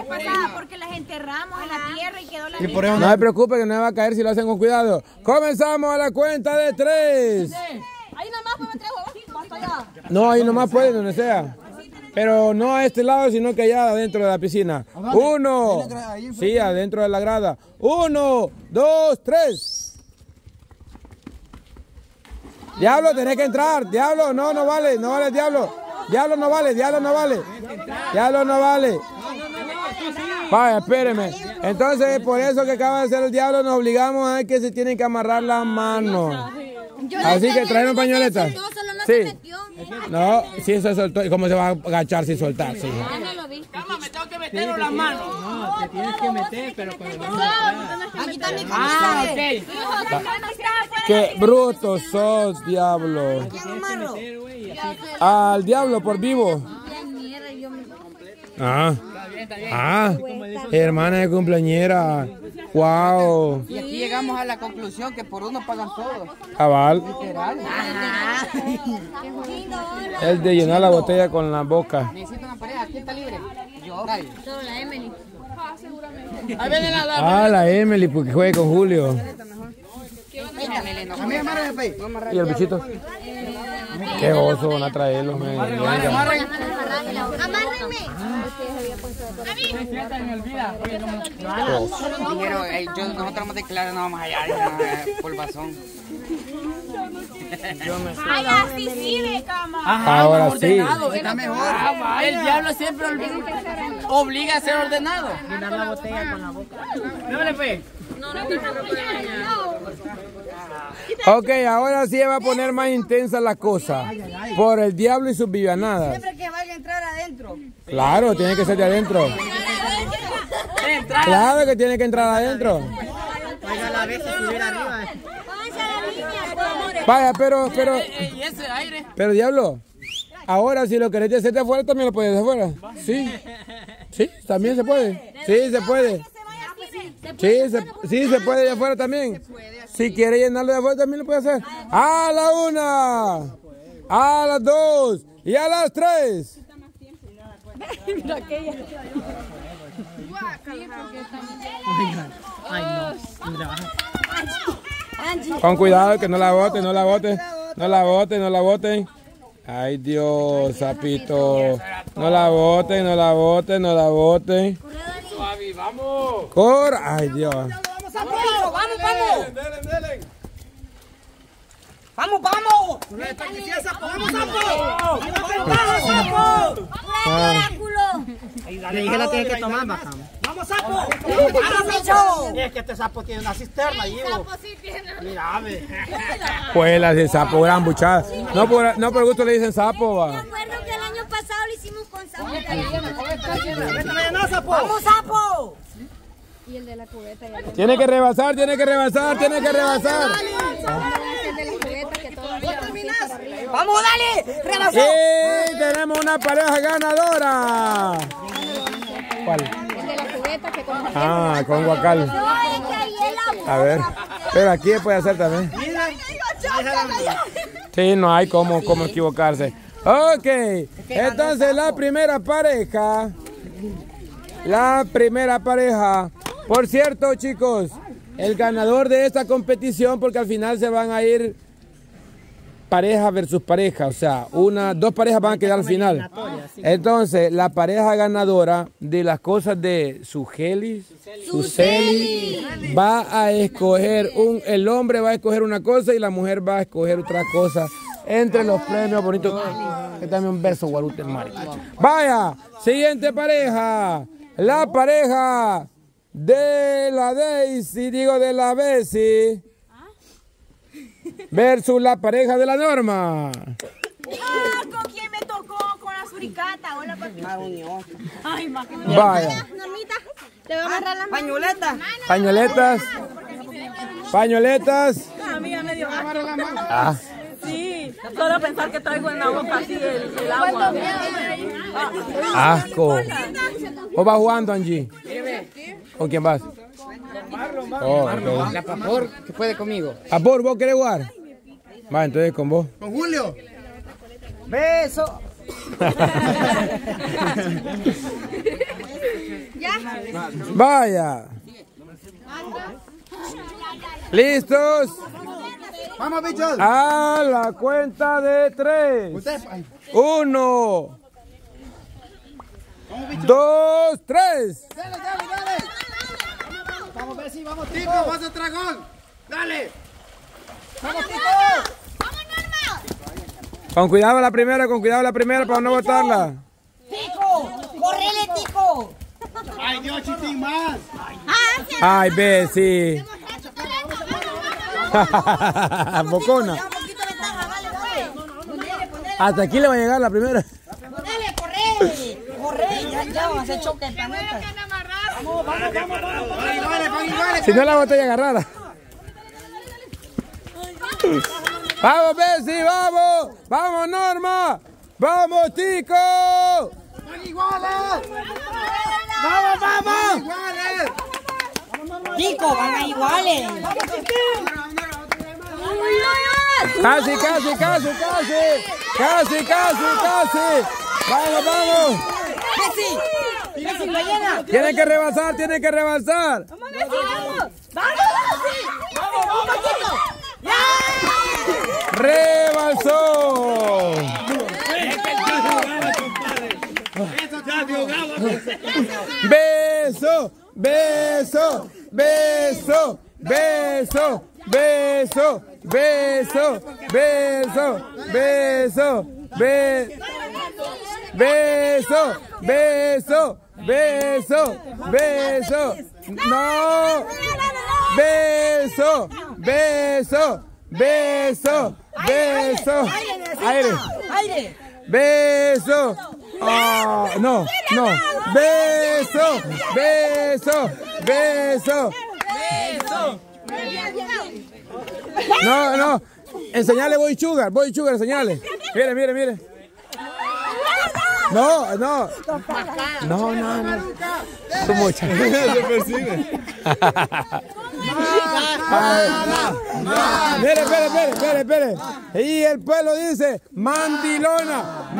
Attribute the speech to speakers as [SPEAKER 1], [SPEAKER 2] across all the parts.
[SPEAKER 1] pasada porque las enterramos en la tierra y quedó la
[SPEAKER 2] niña. No se preocupe que no va a caer si lo hacen con cuidado. Comenzamos a la cuenta de 3.
[SPEAKER 1] Ahí nomás puede meter huevos, hasta allá.
[SPEAKER 2] No, ahí nomás puede, donde sea. Pero no a este lado, sino que allá adentro de la piscina. 1. Sí, adentro de la grada. 1, 2, 3. Diablo, tenés que entrar. Diablo, no vale. No vale, diablo. Diablo no vale. Diablo no vale. Vaya, espéreme. Entonces, por eso que acaba de hacer el diablo, nos obligamos a que se tienen que amarrar las manos. Así que traen pañoletas. Sí. No, si eso soltó, ¿cómo se va a agachar sin soltar? Sí.
[SPEAKER 3] Cama, me tengo que meter en las manos.
[SPEAKER 4] No, te tienes que meter, pero con el mano.
[SPEAKER 1] Aquí está mi
[SPEAKER 3] Ah,
[SPEAKER 1] ok.
[SPEAKER 2] Qué bruto sos, diablo. Al diablo por vivo. Hermana de cumpleañera. Wow.
[SPEAKER 3] Y aquí llegamos a la conclusión que por uno pagan todos.
[SPEAKER 2] Cabal. El de llenar la botella con la boca.
[SPEAKER 3] Necesito una pareja. ¿Quién está libre? Yo.
[SPEAKER 1] Solo la Emily.
[SPEAKER 3] Ahí viene la.
[SPEAKER 2] La Emily, porque juegue con Julio. ¿Y el bichito? Qué oso, van a traerlos.
[SPEAKER 1] Amárrenme.
[SPEAKER 3] Nosotros vamos a declarar nada más allá, polvazón.
[SPEAKER 1] Ay, así sí de cama.
[SPEAKER 2] Ahora sí.
[SPEAKER 3] Está mejor. El diablo siempre obliga a ser ordenado.
[SPEAKER 4] Llenar la botella con la boca.
[SPEAKER 2] Ok, ahora sí va a poner más intensa la cosa. Por el diablo y sus villanadas.
[SPEAKER 1] Siempre que vaya a entrar adentro.
[SPEAKER 2] Claro, tiene que ser de adentro. Claro que tiene que entrar adentro.
[SPEAKER 4] Vaya la vez y subir arriba.
[SPEAKER 2] Vaya, pero.
[SPEAKER 3] ¿Y ese aire?
[SPEAKER 2] Pero diablo, ahora si lo querés hacer de afuera, también lo puedes de afuera. Sí. Sí, también se puede. Sí, se puede. Sí, se puede de afuera también. Si quiere llenarlo de afuera, también lo puede hacer. A la 1, a las 2 y a las 3.
[SPEAKER 4] Ay, no.
[SPEAKER 2] Con cuidado que no la boten. Ay, Dios, sapito. No la boten.
[SPEAKER 3] Suave, vamos.
[SPEAKER 2] Corra. Ay, Dios.
[SPEAKER 1] Vamos.
[SPEAKER 4] Le dije la tiene que tomar, bajamos.
[SPEAKER 1] ¡Vamos, sapo!
[SPEAKER 4] Es que este sapo tiene una cisterna ahí. Mira, ave.
[SPEAKER 2] Pues las de sapo, gran buchada. No por gusto le dicen sapo, va.
[SPEAKER 1] Me acuerdo que el año pasado lo hicimos con sapo.
[SPEAKER 4] ¡Vamos,
[SPEAKER 1] sapo!
[SPEAKER 5] Y el de la cubeta.
[SPEAKER 2] Tiene que rebasar.
[SPEAKER 5] El de la cubeta que todavía
[SPEAKER 1] ¡Vamos, dale! ¡Rebasó!
[SPEAKER 2] Y tenemos una pareja ganadora. ¿Cuál?
[SPEAKER 5] El de la cubeta que todavía
[SPEAKER 2] Con guacal. A ver, pero aquí se puede hacer también. Sí, no hay cómo equivocarse. Ok, entonces la primera pareja. Por cierto, chicos, el ganador de esta competición, porque al final se van a ir pareja versus pareja, o sea, dos parejas van a quedar al final. Entonces, la pareja ganadora de las cosas de Suseli va a escoger el hombre va a escoger una cosa y la mujer va a escoger otra cosa entre los premios bonitos. Que también un beso, Guarute, Mari. Vaya, siguiente pareja, la pareja de la Daisy, de la Bessie. Versus la pareja de la Norma.
[SPEAKER 1] ¿Con quién me tocó? Con la suricata. Hola, papi. Ay, ma.
[SPEAKER 2] Vaya.
[SPEAKER 1] Normita, te voy a agarrar las
[SPEAKER 2] Pañoletas.
[SPEAKER 1] A mí ya me dio
[SPEAKER 6] Sí, solo pensar que traigo en la boca así el agua.
[SPEAKER 2] Asco. ¿O vas jugando, Angie? ¿Con quién vas?
[SPEAKER 3] La Papor, que puede conmigo.
[SPEAKER 2] Papor, ¿vos querés jugar? Va, entonces con vos.
[SPEAKER 4] Con Julio.
[SPEAKER 3] Beso.
[SPEAKER 2] Vaya. ¿Listos?
[SPEAKER 4] Vamos, bichos.
[SPEAKER 2] A la cuenta de 3. 1, 2, 3.
[SPEAKER 4] Dale. Vamos a ver si vamos, Tico. Vas a dragón. Dale. Vamos, Tico.
[SPEAKER 2] Con cuidado la primera para no botarla.
[SPEAKER 1] Tico, correle, Tico.
[SPEAKER 4] Ay, Dios, chitín más.
[SPEAKER 2] Ay, ve, sí. Bocona. Hasta aquí le va a llegar la primera.
[SPEAKER 1] Dale, corre, ya vas a hacer choque el planeta. Vamos.
[SPEAKER 2] Si no la botella agarrada. Vamos, Bessie, vamos. Vamos, Norma. Vamos, Tico.
[SPEAKER 4] Van iguales. Vamos. Iguales.
[SPEAKER 1] Tico, van a iguales.
[SPEAKER 2] Casi. Vamos.
[SPEAKER 1] Bessie, lo llena.
[SPEAKER 2] Tienen que rebasar.
[SPEAKER 1] Vamos, un poquito.
[SPEAKER 2] ¡Rebasó!
[SPEAKER 1] Aire.
[SPEAKER 2] Beso. Oh, no. Beso. No. Enseñale Boy Sugar, enseñale. Mire. No. Tú mucha. Se percibe. Mire. Y el pueblo dice mandilona.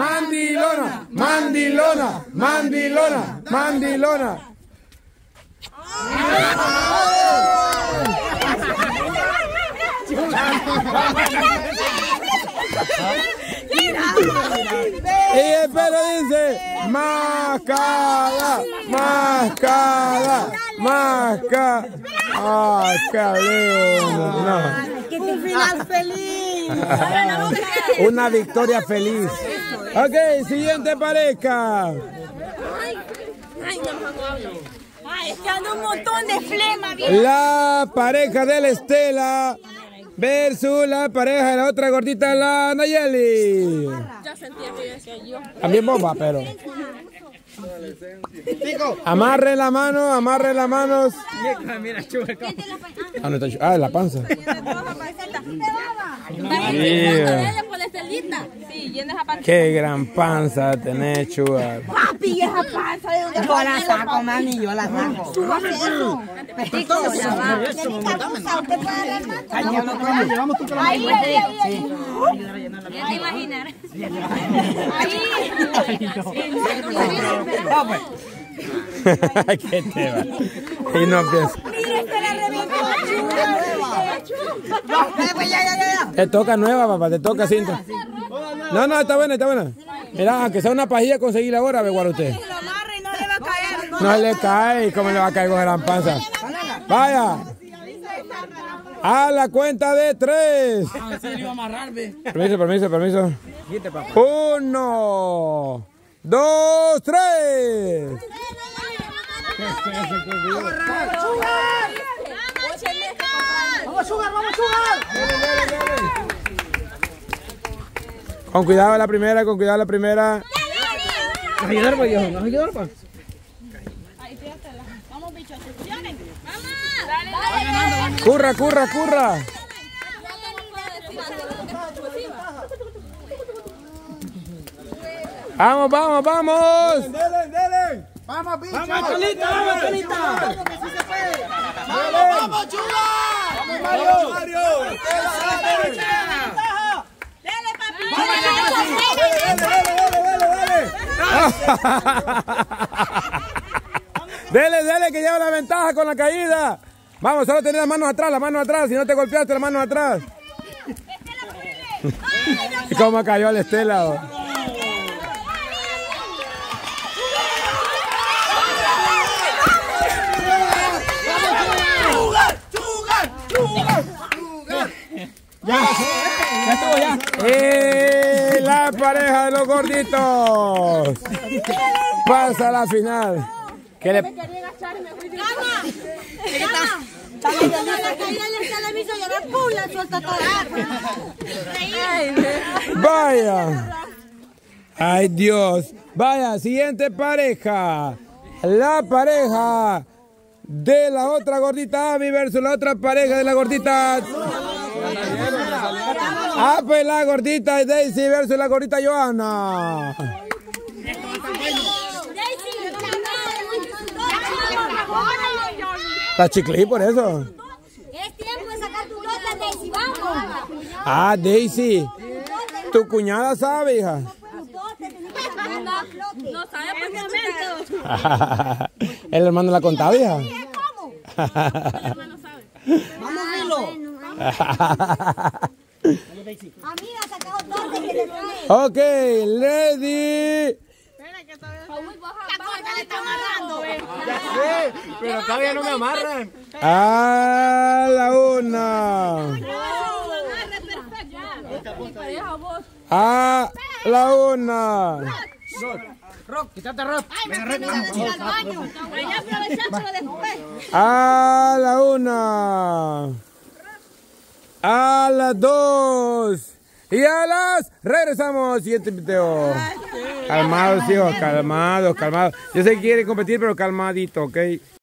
[SPEAKER 2] Y el pueblo dice mascada. Ay, cabrón. No.
[SPEAKER 1] Un final feliz.
[SPEAKER 2] Una victoria feliz. Ok, siguiente pareja.
[SPEAKER 1] Ay, es que anda un montón de flema, bien.
[SPEAKER 2] La pareja de la Estela versus la pareja de la otra gordita, la Nayeli.
[SPEAKER 6] Ya sentía que decía yo.
[SPEAKER 2] También bomba, pero. Amarre las manos. Ah, la panza. Qué gran panza tenés, Chugar.
[SPEAKER 1] Papi, esa panza de donde yo la saco, mami, yo la saco. Súbame eso. Tico, ya va. Usted puede ver más. Ahí. Ya te imaginar.
[SPEAKER 2] ¿Qué te va? Y no pienso.
[SPEAKER 1] Mira, esta la reventó. Ya.
[SPEAKER 2] Te toca nueva, papá, te toca cinta. No, está buena. Mira, aunque sea una pajilla, conseguirla ahora, ve, guarda usted.
[SPEAKER 1] Lo amarra y no le va a caer.
[SPEAKER 2] No le cae, ¿cómo le va a caer con gran panza? Vaya. A la cuenta de 3. Permiso. 1, 2, 3.
[SPEAKER 4] Vamos, Sugar.
[SPEAKER 2] Con cuidado la primera.
[SPEAKER 4] Ayudar, pues.
[SPEAKER 1] Vamos, bichos.
[SPEAKER 2] Curra. Vamos.
[SPEAKER 4] Dele. Vamos, bicho. Vamos, Cholita. Vamos, Chula. Vamos, Mario.
[SPEAKER 1] Dale, papi.
[SPEAKER 4] Dale.
[SPEAKER 2] Dele, dele, que lleva la ventaja con la caída. Vamos, solo tener las manos atrás. Si no te golpeaste, las manos atrás. ¿Cómo cayó la Estela?
[SPEAKER 1] Ya estuvo ya.
[SPEAKER 2] La pareja de los gorditos pasa a la final. ¿Qué le... Vaya. Ay, Dios. Vaya, siguiente pareja. La pareja de la otra gordita Abby versus la otra pareja de la gordita... Ah, pues la gordita Daisy versus la gordita Johanna. Está chiclí por eso.
[SPEAKER 7] Es tiempo de sacar tu nota, Daisy, vamos.
[SPEAKER 2] Ah, Daisy. Tu cuñada sabe, hija.
[SPEAKER 6] No sabe por qué momento.
[SPEAKER 2] El hermano la contaba, hija.
[SPEAKER 1] Vamos, Milo.
[SPEAKER 7] Amiga, sacado todo que te trae.
[SPEAKER 2] Ok, ready.
[SPEAKER 4] Pero todavía no me amarran.
[SPEAKER 2] A la una. A la una.
[SPEAKER 1] Rock, quítate Rock.
[SPEAKER 2] A la una. A las 2. Y a las... Regresamos. Siguiente video. Calmados, hijos. Calmados. Yo sé que quieren competir, pero calmadito, ¿ok?